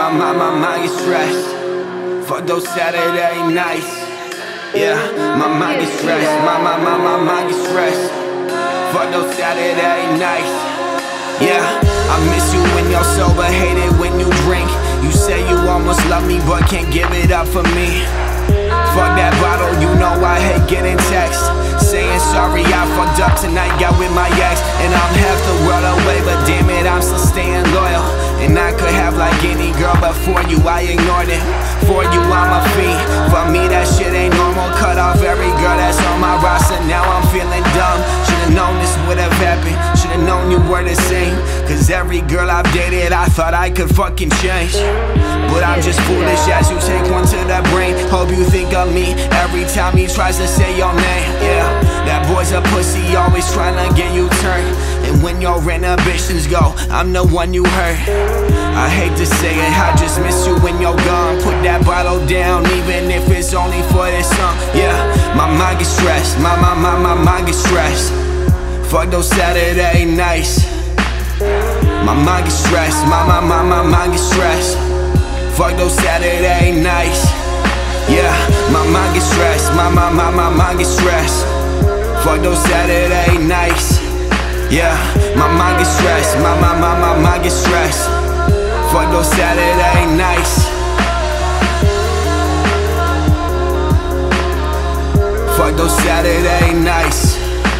my mind gets stressed. Fuck those Saturday nights. Yeah, my mind gets stressed. My mind gets stressed. Fuck those Saturday nights. Yeah, I miss you when you're sober, hate it when you drink. You say you almost love me, but can't give it up for me. Fuck that bottle, you know I hate getting texts saying sorry, I fucked up tonight, got with my ex. And I'm half the world away, but damn it, I'm still staying loyal. And I could have like any girl, but for you, I ignored it. For you, I'm a fiend. For me, that shit ain't normal. Cut off every girl that's on my roster, now I'm feeling dumb. Should've known this would have happened. Should've known you were the same. Cause every girl I've dated, I thought I could fucking change. But I'm just foolish as you take one to the brain. Hope you think of me every time he tries to say your name. Yeah, that boy's a pussy, always trying to get you turned. And when your inhibitions go, I'm the one you hurt. I hate to say it, I just miss you when you're gone. Put that bottle down, even if it's only for this song. Yeah, my mind gets stressed, my mind gets stressed. Fuck those Saturday nights. My mind gets stressed, my mind gets stressed. Fuck those Saturday nights. Yeah, my mind gets stressed, my mind gets stressed. Fuck those Saturday nights. Yeah, my mind gets stressed, my mind gets stressed. Fuck those Saturday nights. Fuck those Saturday nights.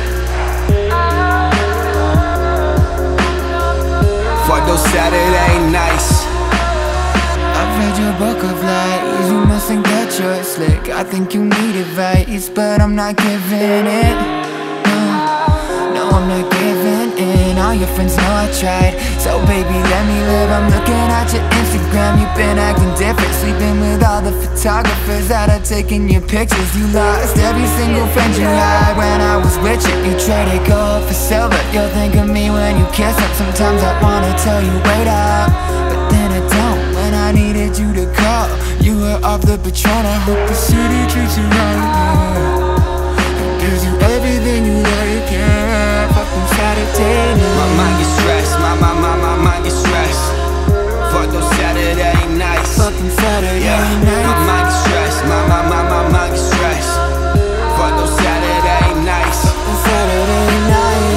Fuck those Saturday nights. I've read your book of lies, you must think that you're slick. I think you need advice, but I'm not giving it. No, I'm not giving in. All your friends know I tried, so baby let me live. I'm looking at your Instagram, you've been acting different. Sleeping with all the photographers that are taking your pictures. You lost every single friend you had when I was with you. You traded gold for silver, you'll think of me when you kiss up. Sometimes I wanna tell you wait up, but then I don't. When I needed you to call, you were off the Patron. I hope the city treats you right, yeah. It gives you everything you like, yeah. Fucking Saturday night. My mind gets stressed, my mind gets stressed. Fuck those Saturday nights. Fucking Saturday yeah, night. my mind gets stressed, my mind gets stressed. Fuck those Saturday nights. Fucking Saturday night.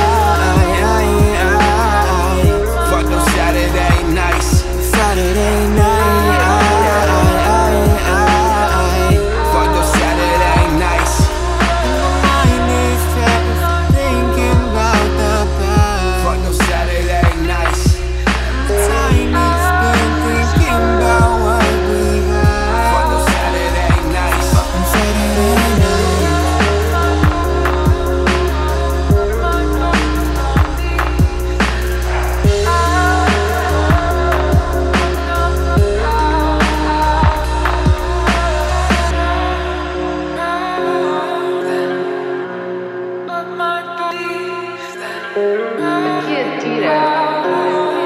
Fuck those Saturday nights. Saturday night. Fuck those Saturday nights. My mind is just thinking about the past. Fuck those Saturday nights. The time is spent thinking about what we had. Fuck those Saturday nights. Fucking Saturday I can't do that.